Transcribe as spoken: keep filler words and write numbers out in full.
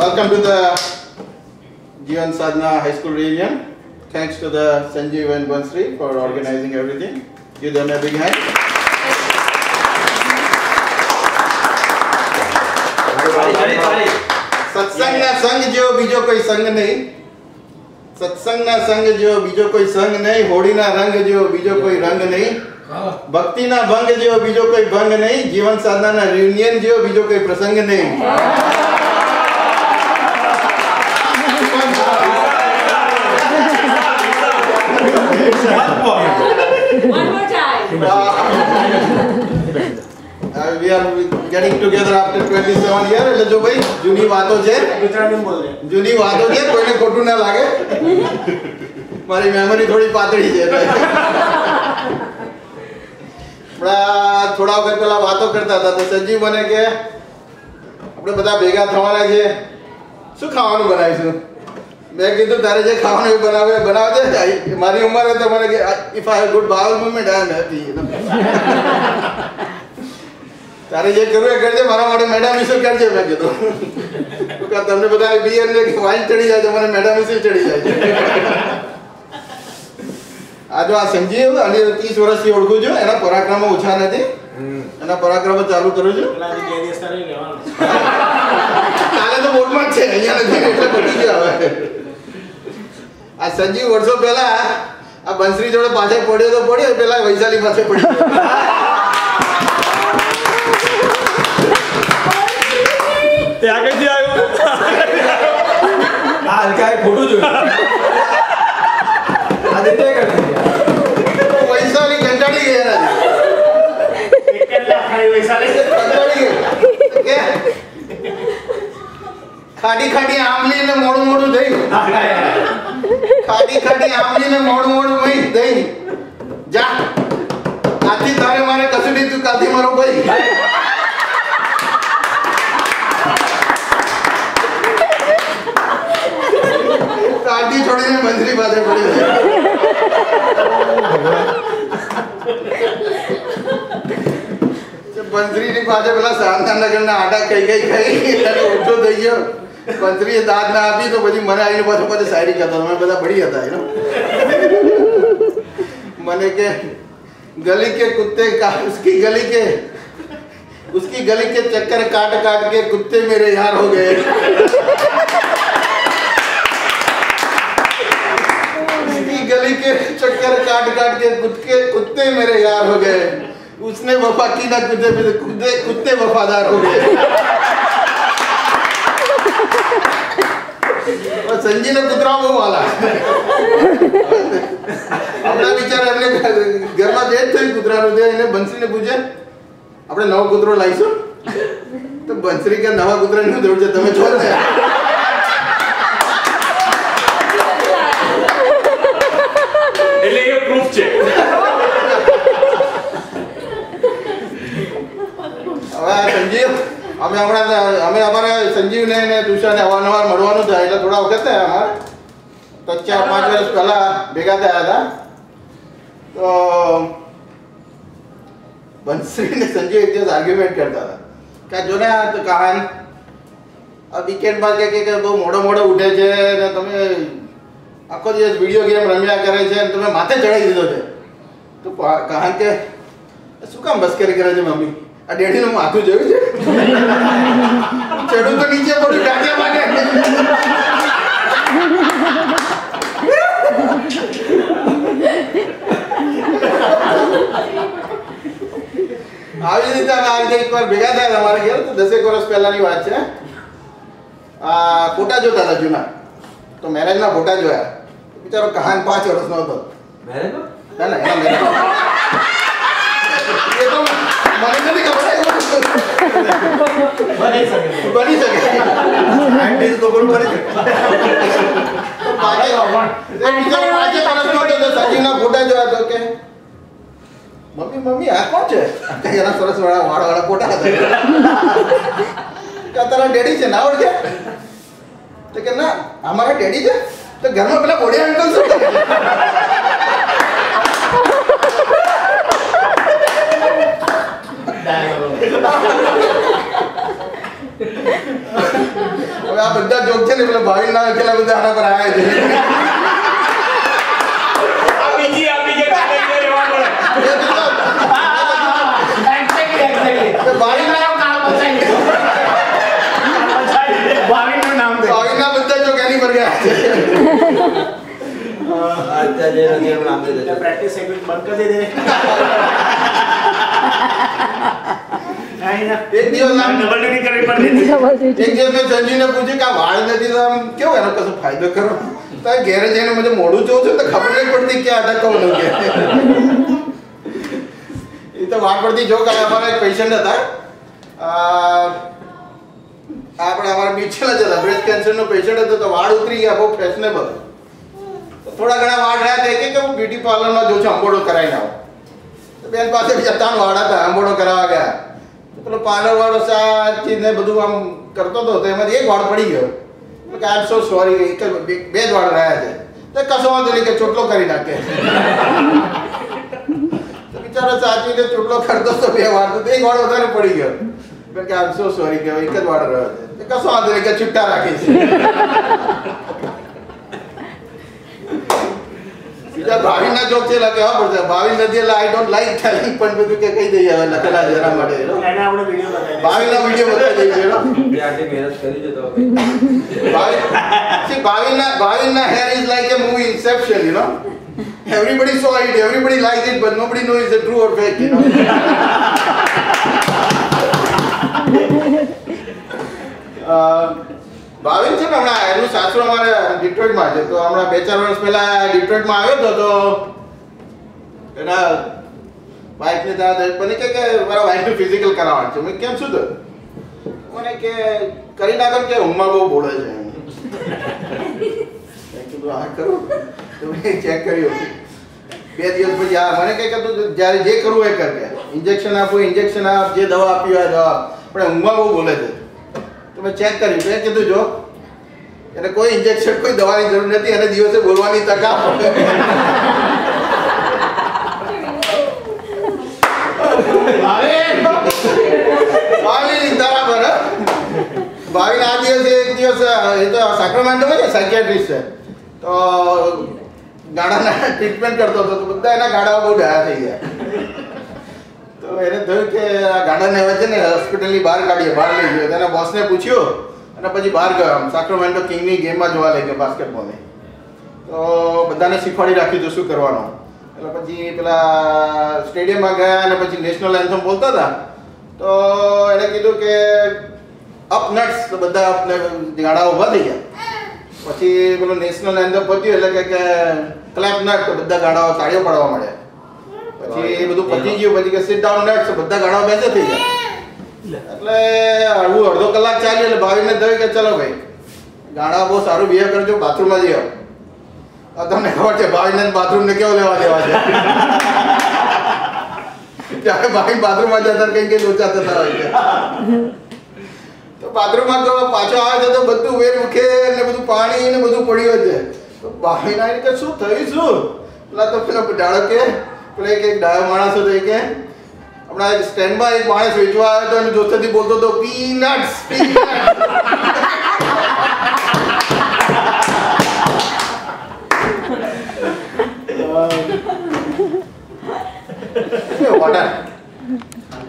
Welcome to the Jeevan Sadhana High School reunion. Thanks to the Sanjeev and Bansri for organizing everything. Give them a big hand. सत्संग ना संग जो बीजो कोई संग नहीं, सत्संग ना संग जो बीजो कोई संग नहीं, होड़ी ना रंग जो बीजो कोई रंग नहीं, भक्ति ना भंग जो बीजो कोई भंग नहीं, जीवन साधना ना रियूनियन जो बीजो कोई प्रसंग नहीं। One more time. Uh, we are getting together after twenty-seven years. એટલે જો ભાઈ જૂની વાતો છે, ગુજરાતીમાં બોલ રે. જૂની વાતો છે, કોઈને ખોટું ના લાગે. મારી મેમરી થોડી પાતળી છે. આપણા થોડા વખત પહેલા વાતો કરતા હતા તો સંજીવ મને કે આપણે બધા ભેગા થવાના છે, શું ખાવાનું બનાવીશું? મેં કીધું તારે જે ખાવાનું એ બનાવે બનાવજે. મારી ઉંમરે તો મને કે if I have good bowel movement I am happy. તારે જે કરવું એ કરજે, મારા માટે મેડમ મિસલ કરજે. મેં કીધું તમને બધાને બિયર ને વાઇન ચડી જાય તો મને મેડમ મિસલ ચડી જાય છે. આ જો આ સંજીવ અને ત્રીસ વર્ષથી ઓળખું છું, એના પરાક્રમો ઓછા નથી, એના પરાક્રમો ચાલુ કરું છું. કાલે તો બોટમાં જ છે, અહીંયા નથી એટલે પતી ગયો. હવે આ સંજીવ વર્ષો પહેલા આ બંસરી જોડે પાછળ પડ્યો તો પડ્યો, પેલા વૈશાલી પાસે પડ્યો. તે આગળથી આવ્યો. આ હલકાએ ખોટું જોયું. આદિત્ય કરી વૈશાલી કંટાળી ગયા નથી. કેટલા ખાઈ વૈશાલી કંટાળી ગયા કે ખાડી ખાડી આમલી ને મોડું મોડું દહીં, ખાડી ખાડી આમલી ને મોડું મોડું દહીં દહીં જા. આથી તારે મારે કસુડી તું કાથી મારો ભાઈ. કાઢી છોડીને બંસરી પાસે પડી જાય. બંસરીની પાસે પેલા શાંતાનગરના આટા કઈ કઈ ખાઈ એટલે ઓછો થઈ ગયો. બંસરીએ દાદ ના આપી તો પછી મને આવીને પાછો પાછો શાયરી કરતા. અમે બધા બળી હતા એનો. મને કે गली के कुत्ते का उसकी गली के उसकी गली के चक्कर काट काट के कुत्ते मेरे यार हो गए. उसकी गली के चक्कर काट काट के कुत्ते कुत्ते मेरे यार हो गए. उसने वफा की ना कुत्ते कुत्ते कुत्ते वफादार हो गए. और संजीव ने कुतरा वो वाला આપણા વિચાર એમને ઘરમાં જે થયું કૂતરાનું છે એને બંસરીને પૂછે આપણે નવો કૂતરો લાવીશું તો બંસરી કે નવા કૂતરાની જરૂર છે, તમે છો ને. એટલે એ પ્રૂફ છે. હવે સંજીવ અમે હમણાં અમે અમારા સંજીવને ને તુષારને અવારનવાર મળવાનું થાય એટલે થોડા વખત થયા અમારે તો ચાર પાંચ વર્ષ પહેલા ભેગા થયા હતા. તો બંસરી ને સંજીવ એક દિવસ આર્ગ્યુમેન્ટ કરતા હતા કે જો ને આ કહાન આ વીકેન્ડમાં કે કે બહુ મોડો મોડો ઉઠે છે ને તમે આખો દિવસ વિડીયો ગેમ રમ્યા કરે છે અને તમે માથે ચડાવી દીધો છે. તો કહાન કે શું કામ મસ્કરી કરે છે મમ્મી? આ ડેડીનું માથું જોયું છે? ચડું તો નીચે પડ્યું ટાંટિયા માટે. આવી રીતે આજે એકવાર ભેગા થયા અમારે ઘેર. તો દસેક વર્ષ પહેલાની વાત છે. આ ફોટા જોતા હતા જૂના, તો મેરેજના ફોટા જોયા. બિચારો કહાન પાંચ વર્ષનો હતો. મેરેજ ના ના એના મેરેજ એ તો મને નથી ખબર. બની શકે બની શકે આઈટીસ તો પણ બની શકે. પાંચે પાંચે વર્ષનો હતો તો સચિનના ફોટા જોયા તો કે મમ્મી મમ્મી આ કોણ છે? એના સરસ વાળા વાળા વાળા ફોટા હતા. તારા ડેડી છે ના ઓળખે? તો કે ના અમારા ડેડી છે. તો ઘરમાં પેલા બોડી અંકલ શું કરે? હવે હવે આ બધા જોક છે ને પેલા ભાવિન ના કેટલા બધા આના પર આવ્યા છે આ બીજી આ બીજી કાઢી દે એવા પડે એક્ઝેક્ટલી એક્ઝેક્ટલી ભાવિન ના કામ બચાવી ભાવિન નું નામ દે ભાવિન ના બધા જોક એની પર ગયા છે અત્યારે જે નામ દે દે પ્રેક્ટિસ સેગમેન્ટ બંધ કરી દે આઈના એક દિવસ આમ ડબલ ડ્યુટી કરવી પડે એક દિવસ મેં સંજીવને પૂછ્યું કે આ વાળ નથી તો આમ કેવો એનો કશો ફાયદો કરો તો આ ઘેરે જઈને મને મોઢું જોઉં છું તો ખબર નહીં પડતી કે અટકવાનું કે એ તો વાળ પડતી જોક અમારા એક પેશન્ટ હતા આપણે અમારા બીચેલા જ હતા બ્રેસ્ટ કેન્સરનો પેશન્ટ હતો તો વાળ ઉતરી ગયા બહુ ફેશનેબલ થોડા ઘણા વાળ રહ્યા હતા કે હું બ્યુટી પાર્લરમાં જોઉં છું અંબોડો કરાવીને આવું તો બેન પાસે બીજા ત્રણ વાળ હતા અંબોડો કરાવવા ગયા પેલો પાર્લર વાળો સાચી ને બધું આમ કરતો હતો તો એમાંથી એક વાળ પડી ગયો કે આઈ એમ સો સોરી એક જ બે જ વાળ રહ્યા છે તો કશો વાંધો નહીં કે ચોટલો કરી નાખે તો બિચારો સાચી ને ચોટલો કરતો તો બે વાળ તો એક વાળ વધારે પડી ગયો કે આઈ એમ સો સોરી કે એક જ વાળ રહ્યો છે કશો વાંધો નહીં કે છૂટા રાખી છે બીજા ભાવિન ના જોક છે એટલે કેવા પડશે ભાવિન નથી એટલે આઈ ડોન્ટ લાઈક ટેલિંગ પણ બધું કે કહી દઈએ હવે લખેલા જરા માટે એને આપણે વિડિયો બતાવી ભાવિન ના વિડિયો બતાવી દઈએ એ આટલી મહેનત કરી છે તો ભાવિન see ભાવિન ના ભાવિન ના hair is like a movie Inception, you know. Everybody saw it, everybody liked it, but nobody knows is it true or fake, you know. uh, Bhavin છે ને હમણાં એનું સાસુ અમારે ડિટ્રોઇટમાં છે તો હમણાં બે ચાર વર્ષ પહેલા ડિટ્રોઇટમાં આવ્યો હતો તો એના વાઈફને ત્યાં મને કહે કે મારા વાઈફનું ફિઝિકલ કરાવવાનું છે મેં કેમ શું થયું મને કે કરી નાખો કે ઊંઘમાં બહુ બોલે છે મેં કીધું હા કરું તો મેં ચેક કર્યું બે દિવસ પછી આ મને કહે કે તું જ્યારે જે કરવું એ કર કે ઇન્જેક્શન આપું ઇન્જેક્શન આપ જે દવા આપી હોય દવા પણ ઊંઘમાં બહુ બોલે છે તો મેં ચેક કર્યું મેં કીધું જો એને કોઈ ઇન્જેક્શન કોઈ દવાની જરૂર નથી અને દિવસે બોલવાની તક આપો ભાવિન બરાબર ભાવિન આ દિવસે એક દિવસ એ તો સાક્રામેન્ટોમાં છે સાયકિયાટ્રિસ્ટ છે તો ગાડાના ટ્રીટમેન્ટ કરતો હતો તો બધા એના ગાડાઓ બહુ ડાયા થઈ ગયા તો એને થયું કે આ ગાડાને હવે છે ને હોસ્પિટલની બહાર કાઢીએ બહાર લઈ ગયો એના બોસને પૂછ્યું અને પછી બહાર ગયો આમ સાક્રામેન્ટો કિંગની ગેમમાં જોવા લઈ ગયો બાસ્કેટબોલની તો બધાને શીખવાડી રાખ્યું હતું શું કરવાનું એટલે પછી પેલા સ્ટેડિયમમાં ગયા અને પછી નેશનલ એન્થમ બોલતા હતા તો એને કીધું કે અપ નટ્સ તો બધા અપને ગાડા ઊભા થઈ ગયા પછી પેલો નેશનલ એન્થમ પત્યું એટલે કે ક્લેપ નટ તો બધા ગાડાઓ તાળીઓ પાડવા માંડ્યા પછી એ બધું પતી ગયું પછી કે સિટ ડાઉન નટ્સ તો બધા ગાડાઓ બેસે થઈ ગયા એટલે હળવું અડધો કલાક ચાલ્યું એટલે ભાવિને થયું કે ચલો ભાઈ ગાડા બહુ સારું બિહેવ કરજો બાથરૂમમાં જઈ આવો તમને ખબર છે ભાવિને બાથરૂમ ને કેવો લેવા દેવા છે ત્યારે ભાઈ બાથરૂમમાં જતા કઈ કઈ લોચા થતા હોય છે તો બાથરૂમમાં તો પાછો આવે છે તો બધું વેર ઉખે ને બધું પાણી ને બધું પડ્યું છે તો ભાઈ ના કે શું થયું શું પેલા તો પેલા ડાળો કે પેલા એક ડાયો માણસ હતો કે હમણાં એક સ્ટેન્ડમાં એક માણસ વેચવા આવ્યો હતો અને જોસ્તથી બોલતો હતો પીનટ્સ વોટર